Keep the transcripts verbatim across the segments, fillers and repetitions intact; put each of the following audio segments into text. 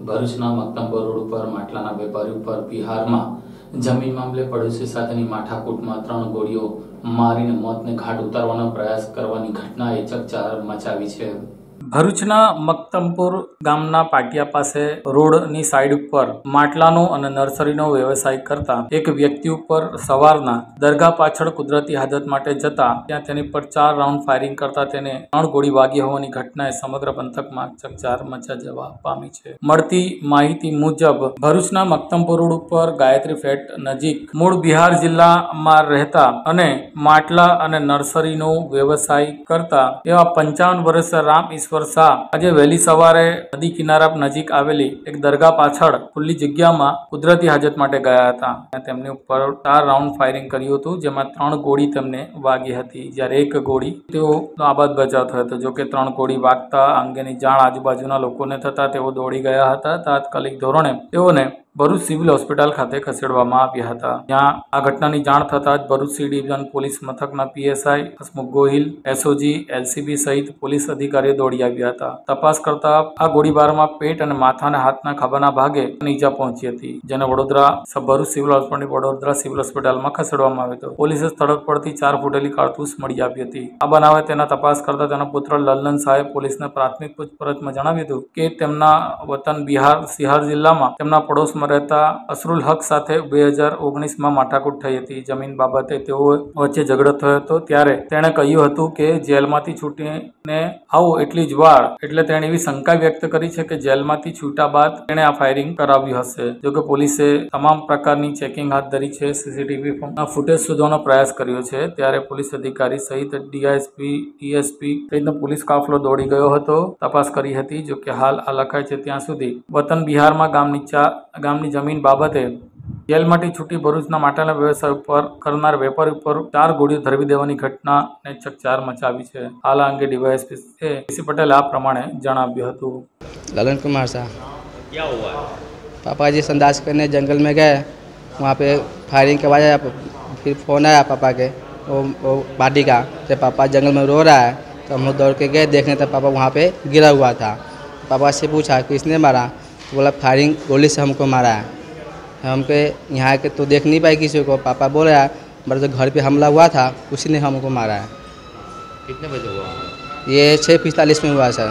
ભરૂચના મક્તમપુર રોડ પર માટલાના વેપારી ઉપર બિહારમાં જમીન મામલે પડોશી સાથેની માથાકૂટમાં ત્રણ ગોળીઓ મારીને મોતને ઘાટ ઉતારવાનો પ્રયાસ કરવાની ઘટનાએ ચકચાર મચાવી છે। ભરૂચના મક્તમપુર ગામના પાટિયા પાસે રોડની સાઈડ ઉપર માટલાનો અને નર્સરીનો વ્યવસાય કરતા એક વ્યક્તિ ઉપર સવારના દરગાહ પાછળ કુદરતી હાજત માટે જતા ત્યાં તેની પર ચાર રાઉન્ડ ફાયરિંગ કરતા તેને ત્રણ ગોળી વાગી હોવાની ઘટનાએ સમગ્ર પંથકમાં ચકચાર મચા જવા પામી છે। મળતી માહિતી મુજબ ભરૂચના મક્તમપુર રોડ ઉપર ગાયત્રી ફેટ નજીક મૂળ બિહાર જિલ્લામાં રહેતા અને માટલા અને નર્સરીનો વ્યવસાય કરતા એવા પંચાવન વર્ષ રામ ઈશ્વર આજે વહેલી સવારે નદી કિનારા નજીક આવેલી એક દરગાહ પાછળ ખુલ્લી જગ્યામાં કુદરતી હાજત માટે ગયા હતા। તેમની ઉપર ચાર રાઉન્ડ ફાયરિંગ કર્યું હતું, જેમાં ત્રણ ગોળી તેમને વાગી હતી, જ્યારે એક ગોળી તેઓ આબાદ બચાવ થયો હતો। જો કે ત્રણ ગોળી વાગતા અંગેની જાણ આજુબાજુના લોકોને થતા તેઓ દોડી ગયા હતા। તાત્કાલિક ધોરણે તેઓને ભરૂચ સિવિલ હોસ્પિટલ ખાતે ખસેડવામાં આવ્યા હતા। ત્યાં આ ઘટનાની જાણ થતાં જ ભરૂચ સી ડિવિઝન પોલીસ મથકના PSI Hasmukh Gohil, SOG, LCB સહિત પોલીસ અધિકારીઓ દોડી આવ્યા હતા। તપાસ કરતા આ ગોળીબારમાં પેટ અને માથા અને હાથના ખભાના ભાગે ઈજા પહોંચી હતી, જેને Vadodara Bharuch civil hospital Vadodara civil હોસ્પિટલમાં ખસેડવામાં આવ્યો હતો। પોલીસે સ્થળ પરથી ચાર ફૂટેલી કારતૂસ મળી આવી હતી। આ બનાવે તેના તપાસ કરતા તેના પુત્ર લલ્લન શાહે પોલીસને પ્રાથમિક પૂછપરછમાં જણાવ્યું હતું કે તેમના વતન બિહાર સિહાર જિલ્લામાં તેમના પડોશમાં રહેતા અસરુલ હક સાથે બે હજાર ઓગણીસમાં માથાકૂટ થઈ હતી। જમીન બાબતે તેઓ વચ્ચે ઝઘડો થયો હતો, ત્યારે તેણે કહ્યું હતું કે જેલમાંથી છૂટીને આવો એટલી જ વાર, એટલે તેણે એવી શંકા વ્યક્ત કરી છે કે જેલમાંથી છૂટા બાદ તેણે આ ફાયરિંગ કરાવ્યું હશે। જોકે પોલીસે તમામ પ્રકારની ચેકિંગ હાથ ધરી છે, સીસીટીવી ફૂટેજ શોધવાનો પ્રયાસ કર્યો છે। ત્યારે પોલીસ અધિકારી સહિત ડીઆઈએસપી ડીએસપી સહિતનો પોલીસ કાફલો દોડી ગયો હતો, તપાસ કરી હતી। જોકે હાલ આ લખાય છે ત્યાં સુધી વતન બિહારમાં ગામની ચાર ગામની જમીન બાબતે જેલમાંથી છૂટી ભરૂચના માટલાના વ્યવસાય ઉપર કરનાર વેપારી ઉપર ચાર ગોળીઓ ધરવી દેવાની ઘટનાને ચકચાર મચાવી છે। હાલ આ અંગે ડીવાયએસપી પીસી પટેલે આ પ્રમાણે જણાવ્યું હતું। ललन कुमार साहब, क्या हुआ? पापा जी संदास करने जंगल में गए, वहाँ पे फायरिंग के बाद फिर फ़ोन आया पापा के वो वो पार्टी का जब पापा जंगल में रो रहा है तो हम लोग दौड़ के गए देखने, तब पापा वहाँ पे गिरा हुआ था। पापा से पूछा किसने मारा, तो बोला फायरिंग गोली से हमको मारा है। हम पे यहाँ के तो देख नहीं पाए किसी को। पापा बोल रहा है मेरे जो घर पे हमला हुआ था उसी ने हमको मारा है। कितने बजे हुआ? ये छः पिस्तालीस में हुआ सर,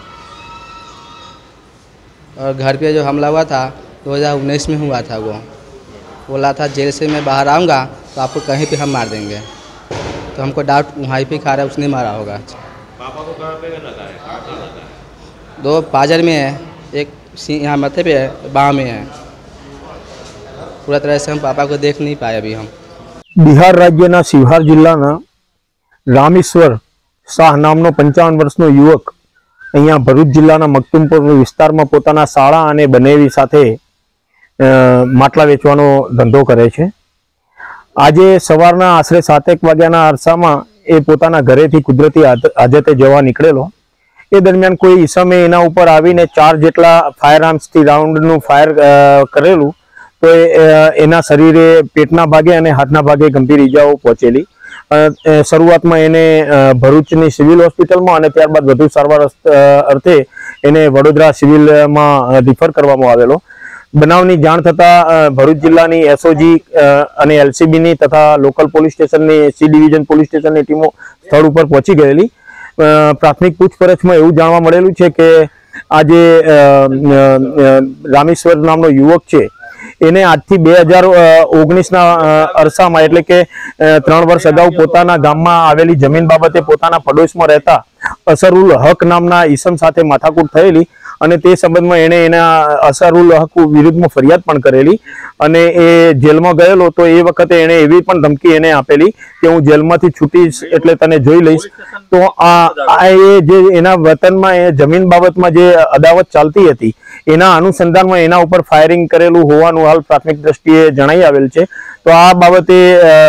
और घर पे जो हमला हुआ था दो हज़ार उन्नीस में हुआ था। वो बोला था जेल से मैं बाहर आऊँगा तो आपको कहीं पे हम मार देंगे, तो हमको डाउट वहीं पे खा रहा है उसने मारा होगा। पापा को कहाँ पे लगा है? कहाँ पे लगा है? दो पाजर में है, एक यहाँ माथे पे है, बाँह में है। पूरा तरह से हम पापा को देख नहीं पाए अभी हम। बिहार राज्यना सिहार जिल्लाना रामेश्वर शाह नामनो पंचावन वर्षनो युवक अहींया भरूच जिल्लाना मक्तमपुर विस्तारमां पोताना शाळा अने बनेवी साथे માટલા વેચવાનો ધંધો કરે છે। આજે સવારના આશરે સાતેક વાગ્યાના અરસામાં એ પોતાના ઘરેથી કુદરતી હાજતે જવા નીકળેલો। એ દરમિયાન કોઈ ઈસમે એના ઉપર આવીને ચાર જેટલા ફાયર આર્મ્સથી રાઉન્ડનું ફાયર કરેલું, તો એના શરીરે પેટના ભાગે અને હાથના ભાગે ગંભીર ઈજાઓ પહોંચેલી। શરૂઆતમાં એને ભરૂચની સિવિલ હોસ્પિટલમાં અને ત્યારબાદ વધુ સારવાર અર્થે એને વડોદરા સિવિલમાં રિફર કરવામાં આવેલો। બનાવની જાણ થતાં ભરૂચ જિલ્લાની એસઓજી અને એલસીબીની તથા લોકલ પોલીસ સ્ટેશનની સી ડિવિઝન પોલીસ સ્ટેશનની ટીમો સ્થળ ઉપર પહોંચી ગયેલી। પ્રાથમિક પૂછપરછમાં એવું જાણવા મળેલું છે કે આ જે રામેશ્વર નામનો યુવક છે એને આજથી બે હજાર ઓગણીસના અરસામાં એટલે કે ત્રણ વર્ષ અગાઉ પોતાના ગામમાં આવેલી જમીન બાબતે પોતાના પડોશમાં રહેતા અસરુલ હક નામના ઈસમ સાથે માથાકૂટ થયેલી અને તે સંબંધમાં એણે એના અસરુલ હક વિરુદ્ધમાં ફરિયાદ પણ કરેલી અને એ જેલમાં ગયેલો, તો એ વખતે એણે એવી પણ ધમકી એને આપેલી કે હું જેલમાંથી છૂટીશ એટલે તને જોઈ લઈશ। તો આ એ જે એના વતનમાં એ જમીન બાબતમાં જે અદાવત ચાલતી હતી એના અનુસંધાનમાં એના ઉપર ફાયરિંગ કરેલું હોવાનું હાલ પ્રાથમિક દ્રષ્ટિએ જણાઈ આવેલ છે। તો આ બાબતે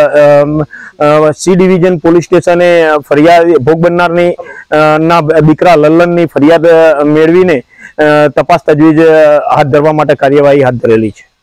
સી ડિવિઝન પોલીસ સ્ટેશને ફરિયાદ ભોગ બનનારની ના દીકરા લલ્લનની ફરિયાદ મેળવીને તપાસ તજવીજ હાથ ધરવા માટે કાર્યવાહી હાથ ધરેલી છે।